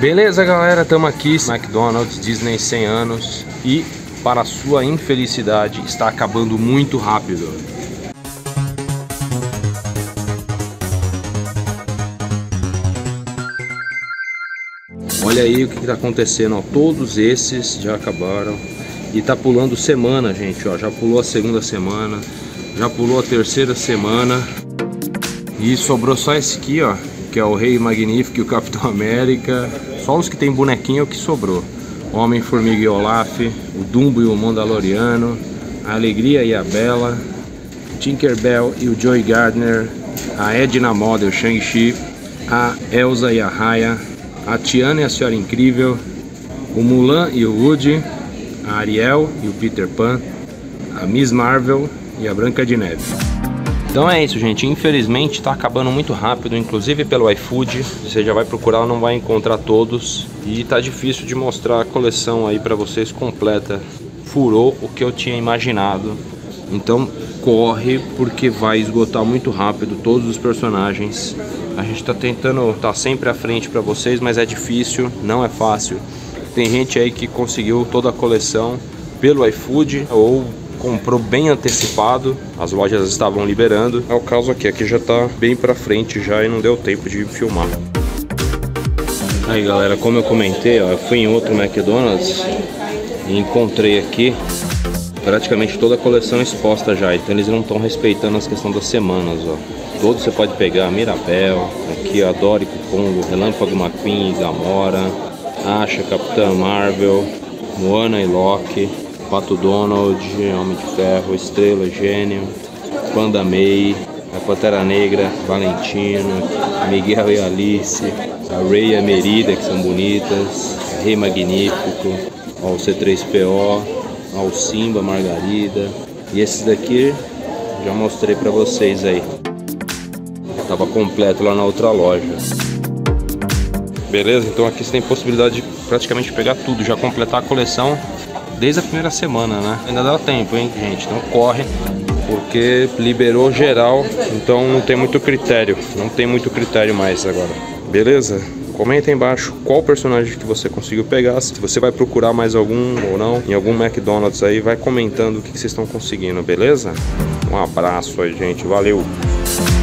Beleza, galera, estamos aqui, McDonald's, Disney 100 anos. E, para sua infelicidade, está acabando muito rápido. Olha aí o que está acontecendo, ó. Todos esses já acabaram. E tá pulando semana, gente, ó. Já pulou a segunda semana, já pulou a terceira semana. E sobrou só esse aqui, ó, que é o Rei Magnífico e o Capitão América. Só os que tem bonequinho é o que sobrou. Homem-Formiga e Olaf, o Dumbo e o Mandaloriano, a Alegria e a Bela, Tinkerbell e o Joy Gardner, a Edna Moda e o Shang-Chi, a Elsa e a Raya, a Tiana e a Senhora Incrível, o Mulan e o Woody, a Ariel e o Peter Pan, a Miss Marvel e a Branca de Neve. Então é isso, gente, infelizmente está acabando muito rápido, inclusive pelo iFood. Você já vai procurar, não vai encontrar todos. E tá difícil de mostrar a coleção aí para vocês completa. Furou o que eu tinha imaginado. Então corre, porque vai esgotar muito rápido todos os personagens. A gente tá tentando estar sempre à frente para vocês, mas é difícil, não é fácil. Tem gente aí que conseguiu toda a coleção pelo iFood ou comprou bem antecipado, as lojas estavam liberando. É o caso aqui já tá bem pra frente já e não deu tempo de filmar. Aí, galera, como eu comentei, ó, eu fui em outro McDonald's e encontrei aqui praticamente toda a coleção exposta já, então eles não estão respeitando as questões das semanas, ó. Todos você pode pegar, Mirabel, aqui a Dorico Congo, Relâmpago McQueen, Gamora, Asha, Capitã Marvel, Moana e Loki, Pato Donald, Homem de Ferro, Estrela, Gênio, Panda May, a Pantera Negra, Valentino, Miguel e Alice, a Rey e a Merida, que são bonitas, Rei Magnífico, ó, o C3PO, ó, o Simba, Margarida. E esses daqui já mostrei pra vocês aí. Tava completo lá na outra loja. Beleza? Então aqui você tem possibilidade de praticamente pegar tudo, já completar a coleção desde a primeira semana, né? Ainda dá tempo, hein, gente? Então corre, porque liberou geral, então não tem muito critério. Não tem muito critério mais agora. Beleza? Comenta aí embaixo qual personagem que você conseguiu pegar. Se você vai procurar mais algum ou não, em algum McDonald's aí, vai comentando o que vocês estão conseguindo, beleza? Um abraço aí, gente. Valeu!